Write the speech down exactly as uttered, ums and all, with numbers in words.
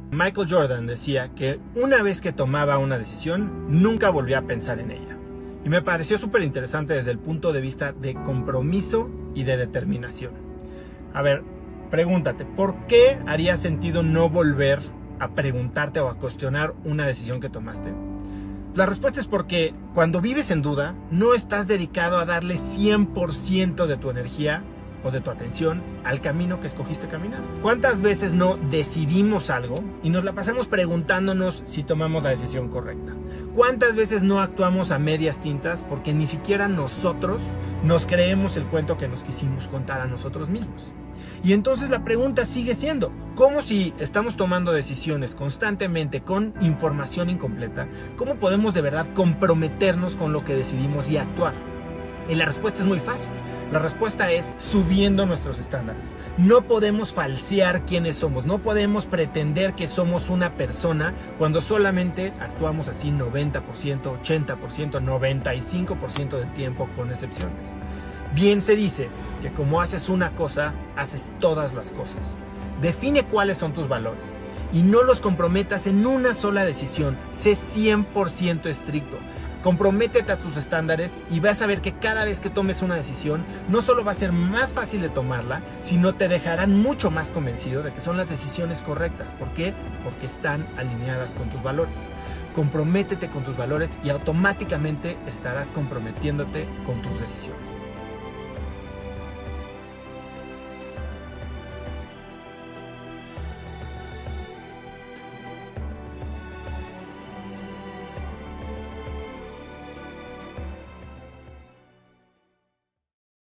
Michael Jordan decía que una vez que tomaba una decisión, nunca volvía a pensar en ella. Y me pareció súper interesante desde el punto de vista de compromiso y de determinación. A ver, pregúntate, ¿por qué haría sentido no volver a preguntarte o a cuestionar una decisión que tomaste? La respuesta es porque cuando vives en duda, no estás dedicado a darle cien por ciento de tu energía o de tu atención al camino que escogiste caminar. ¿Cuántas veces no decidimos algo y nos la pasamos preguntándonos si tomamos la decisión correcta? ¿Cuántas veces no actuamos a medias tintas porque ni siquiera nosotros nos creemos el cuento que nos quisimos contar a nosotros mismos? Y entonces la pregunta sigue siendo, ¿cómo si estamos tomando decisiones constantemente con información incompleta, cómo podemos de verdad comprometernos con lo que decidimos y actuar? Y la respuesta es muy fácil. La respuesta es subiendo nuestros estándares. No podemos falsear quiénes somos, no podemos pretender que somos una persona cuando solamente actuamos así noventa por ciento, ochenta por ciento, noventa y cinco por ciento del tiempo, con excepciones. Bien se dice que como haces una cosa, haces todas las cosas. Define cuáles son tus valores y no los comprometas en una sola decisión. Sé cien por ciento estricto. Comprométete a tus estándares y vas a ver que cada vez que tomes una decisión, no solo va a ser más fácil de tomarla, sino te dejarán mucho más convencido de que son las decisiones correctas. ¿Por qué? Porque están alineadas con tus valores. Comprométete con tus valores y automáticamente estarás comprometiéndote con tus decisiones.